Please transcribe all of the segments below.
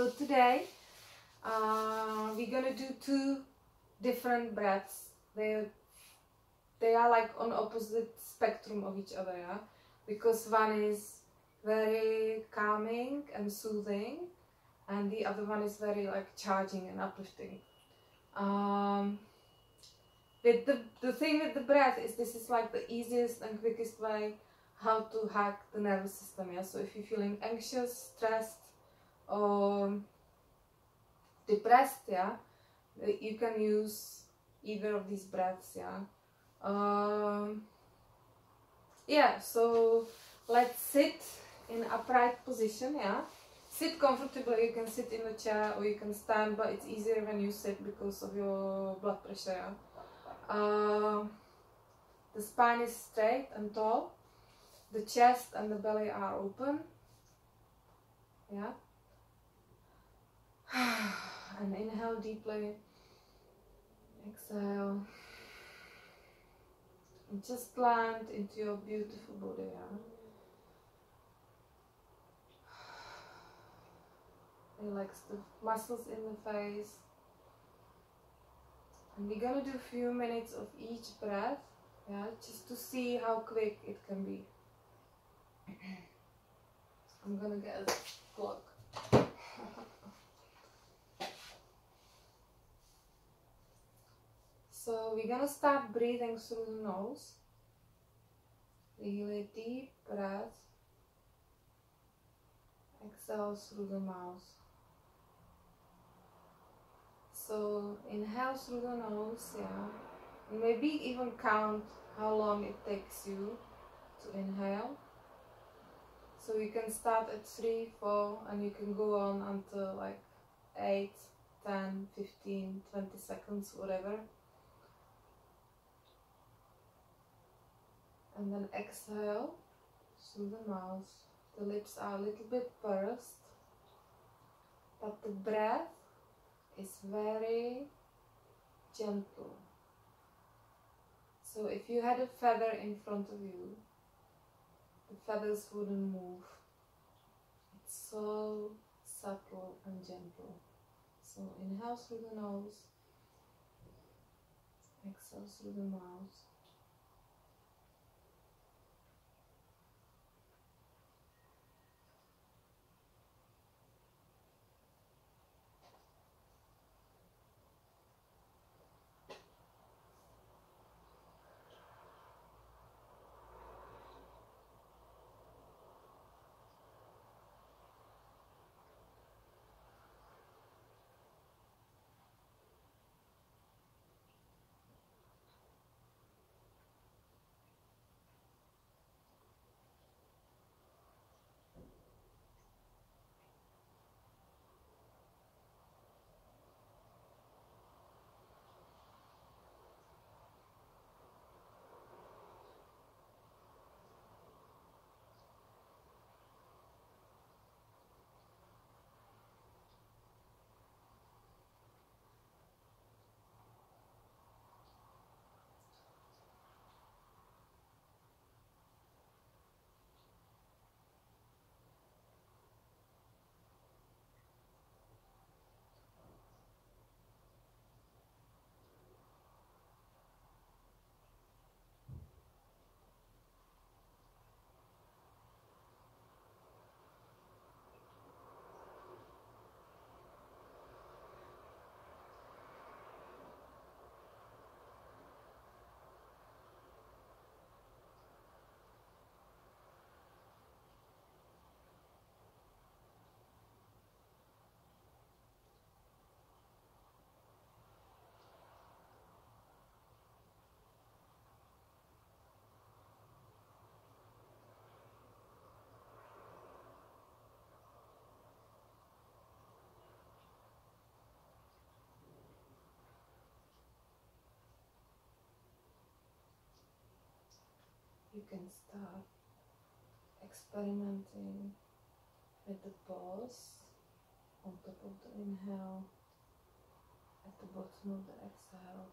So today we're gonna do two different breaths. They are like on opposite spectrum of each other, yeah? Because one is very calming and soothing, and the other one is very like charging and uplifting. With the thing with the breath is this is like the easiest and quickest way how to hack the nervous system, yeah? So if you're feeling anxious, stressed, or depressed, yeah, you can use either of these breaths, yeah. Yeah, so let's sit in upright position, yeah. Sit comfortably. You can sit in a chair or you can stand, but it's easier when you sit because of your blood pressure, yeah. The spine is straight and tall. The chest and the belly are open, yeah. And inhale deeply, exhale, and just land into your beautiful body, yeah. Relax the muscles in the face. And we're gonna do a few minutes of each breath, yeah, just to see how quick it can be. I'm gonna get a clock. So we're gonna start breathing through the nose. Really deep breath. Exhale through the mouth. So inhale through the nose, yeah. And maybe even count how long it takes you to inhale. So you can start at 3, 4, and you can go on until like 8, 10, 15, 20 seconds, whatever. And then exhale through the mouth. The lips are a little bit pursed, but the breath is very gentle. So if you had a feather in front of you, the feathers wouldn't move. It's so subtle and gentle. So inhale through the nose, exhale through the mouth. You can start experimenting with the pause on top of the inhale, at the bottom of the exhale.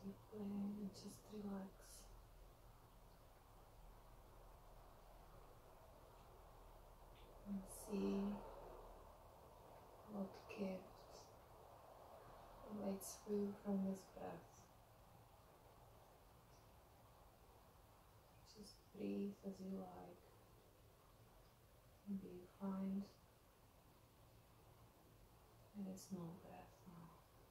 deeply and just relax. And see what gift awaits you from this breath. Just breathe as you like. Maybe you find there is no breath now.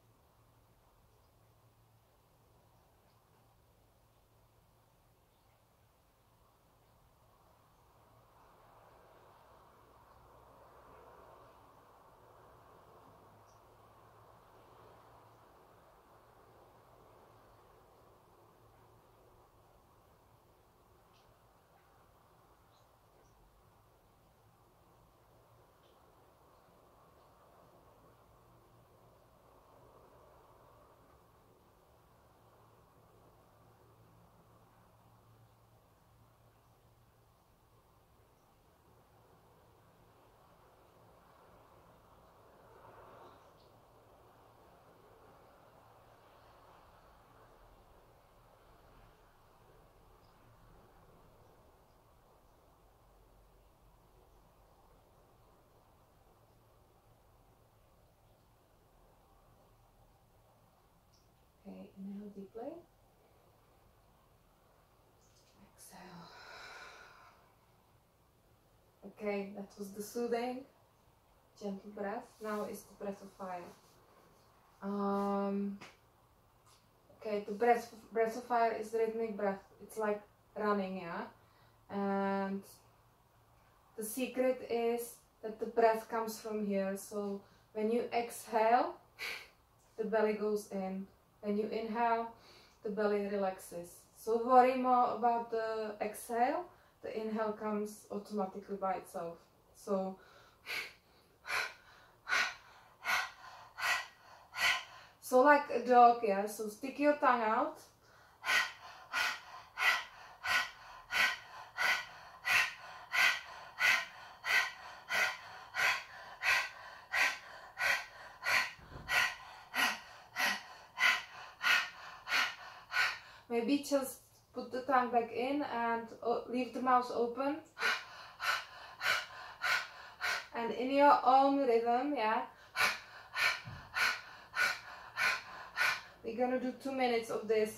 Okay, inhale deeply. Exhale. Okay, that was the soothing, gentle breath. Now is the breath of fire. Okay, the breath of fire is the rhythmic breath. It's like running, yeah. And the secret is that the breath comes from here. So when you exhale, the belly goes in. When you inhale, the belly relaxes. So worry more about the exhale. The inhale comes automatically by itself. So like a dog, yeah. So stick your tongue out. Maybe just put the tongue back in and leave the mouth open. And in your own rhythm, yeah. We're gonna do 2 minutes of this.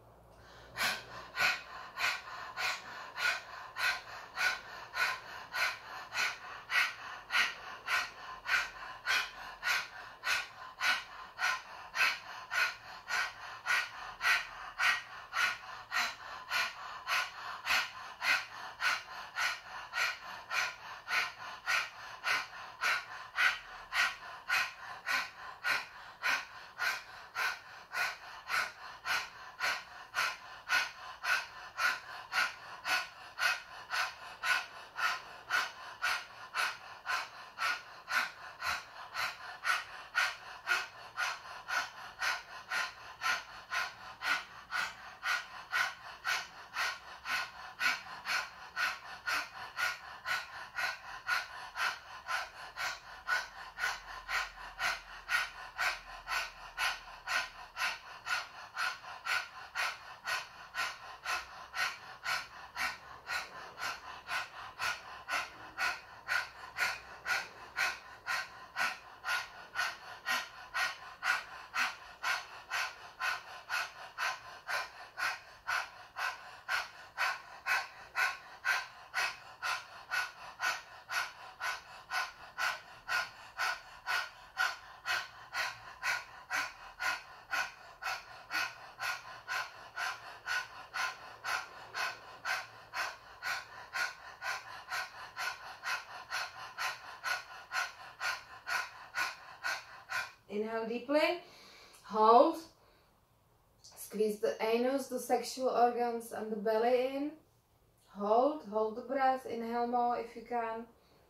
Inhale deeply, hold, squeeze the anus, the sexual organs and the belly in. Hold the breath, inhale more if you can.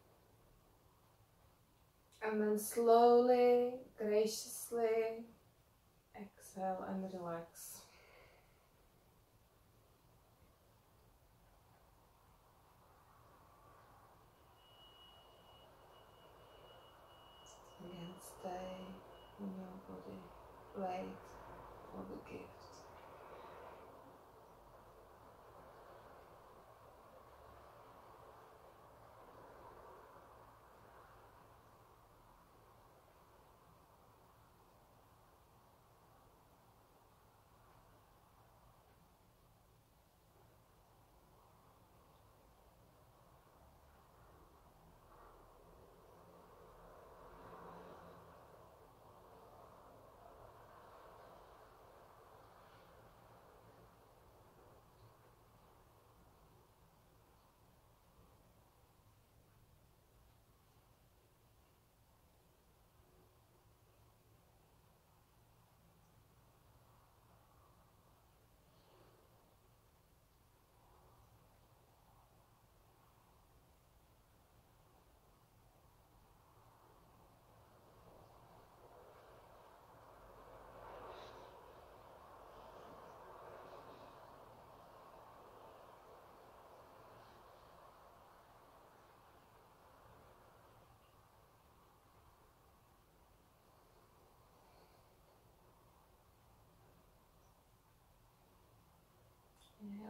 And then slowly, graciously exhale and relax. Again, stay in your body, wait for the gift.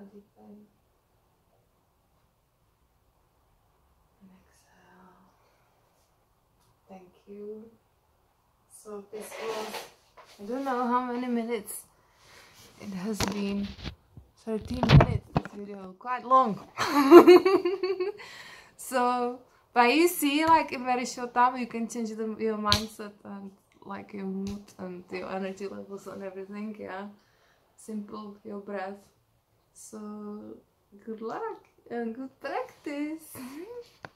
a deep in. And exhale. Thank you. So this was, I don't know how many minutes it has been. 13 minutes, this video, quite long. So, but you see, like in very short time you can change your mindset and like your mood and your energy levels and everything, yeah. Simple, your breath. So, good luck and good practice.